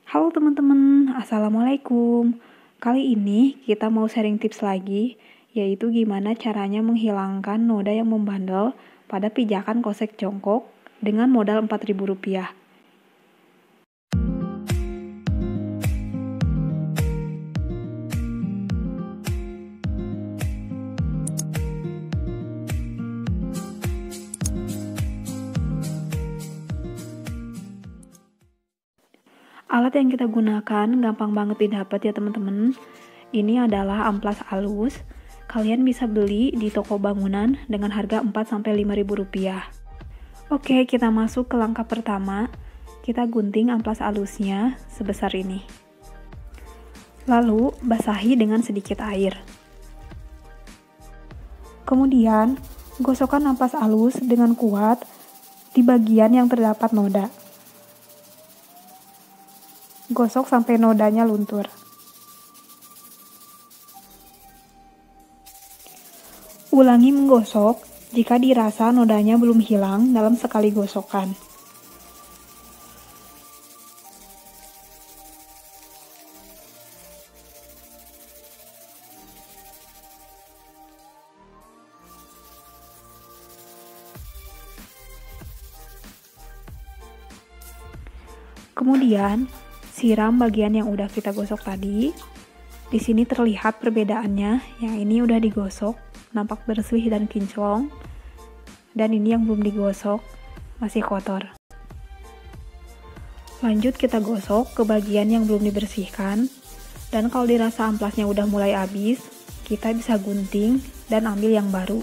Halo teman-teman, Assalamualaikum. Kali ini kita mau sharing tips lagi, yaitu gimana caranya menghilangkan noda yang membandel pada pijakan kosek jongkok dengan modal Rp4.000. Alat yang kita gunakan gampang banget didapat ya teman-teman. Ini adalah amplas halus. Kalian bisa beli di toko bangunan dengan harga Rp4-5.000. Oke, kita masuk ke langkah pertama. Kita gunting amplas halusnya sebesar ini. Lalu, basahi dengan sedikit air. Kemudian, gosokkan amplas halus dengan kuat di bagian yang terdapat noda. Gosok sampai nodanya luntur. Ulangi menggosok jika dirasa nodanya belum hilang dalam sekali gosokan. Kemudian, siram bagian yang udah kita gosok tadi. Di sini terlihat perbedaannya, yang ini udah digosok, nampak bersih dan kinclong. Dan ini yang belum digosok, masih kotor. Lanjut kita gosok ke bagian yang belum dibersihkan. Dan kalau dirasa amplasnya udah mulai habis, kita bisa gunting dan ambil yang baru.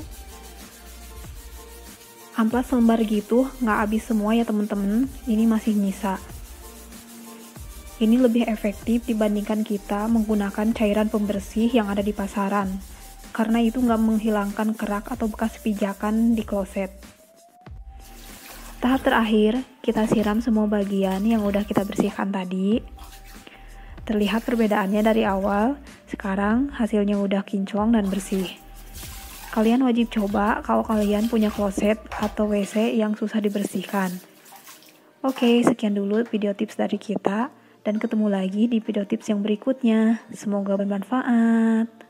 Amplas selembar gitu nggak habis semua ya teman-teman, ini masih nyisa. Ini lebih efektif dibandingkan kita menggunakan cairan pembersih yang ada di pasaran, karena itu nggak menghilangkan kerak atau bekas pijakan di kloset. Tahap terakhir, kita siram semua bagian yang udah kita bersihkan tadi. Terlihat perbedaannya dari awal, sekarang hasilnya udah kinclong dan bersih. Kalian wajib coba kalau kalian punya kloset atau WC yang susah dibersihkan. Oke, sekian dulu video tips dari kita. Dan ketemu lagi di video tips yang berikutnya. Semoga bermanfaat.